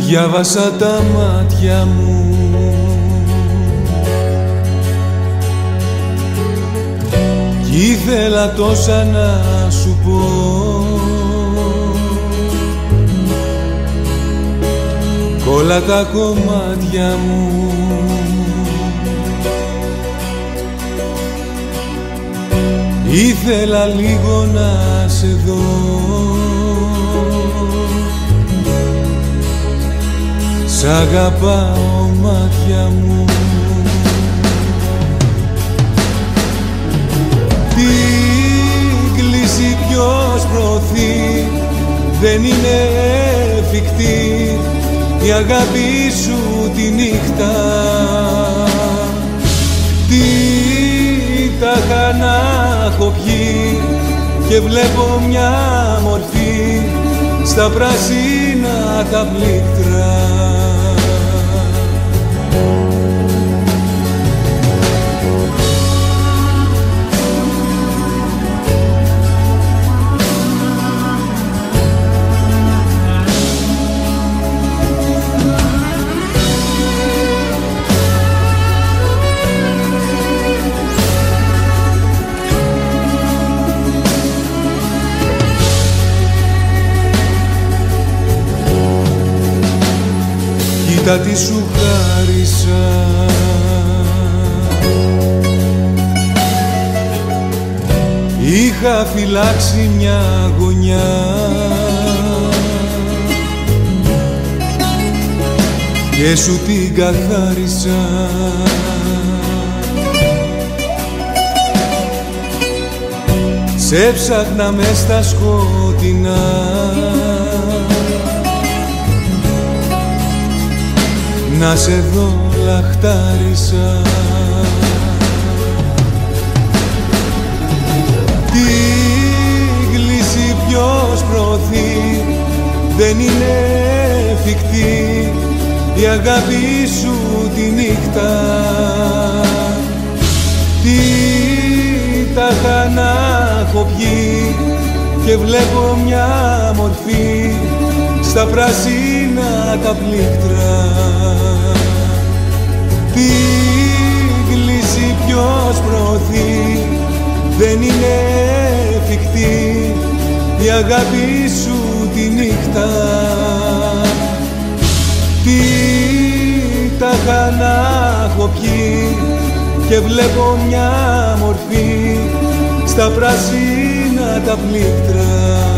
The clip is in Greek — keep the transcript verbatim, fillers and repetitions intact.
διάβασα τα μάτια μου κι ήθελα τόσα να σου πω, κι όλα τα κομμάτια μου ήθελα λίγο να σε δω. Σ' αγαπάω μάτια μου. Τι κλείσει ποιος προωθεί, δεν είναι εφικτή η αγάπη σου τη νύχτα. Τι τα είχα να έχω πιει και βλέπω μια μορφή στα πράσινα τα πλήκτρα. Κοίτα τι σου χάρισα, είχα φυλάξει μια γωνιά και σου την καθάρισα. Σε ψάχνα μες στα σκοτεινά, να σε δω λαχτάρισα. Τι γλύση ποιος προωθεί, δεν είναι εφικτή η αγάπη σου τη νύχτα. Τι τα είχα να έχω πιει και βλέπω μια μορφή στα πράσινα τα πλήκτρα. Τι γλύση ποιος προωθεί, δεν είναι εφικτή η αγάπη σου τη νύχτα. Τι τα είχα να έχω πιει και βλέπω μια μορφή στα πράσινα τα πλήκτρα.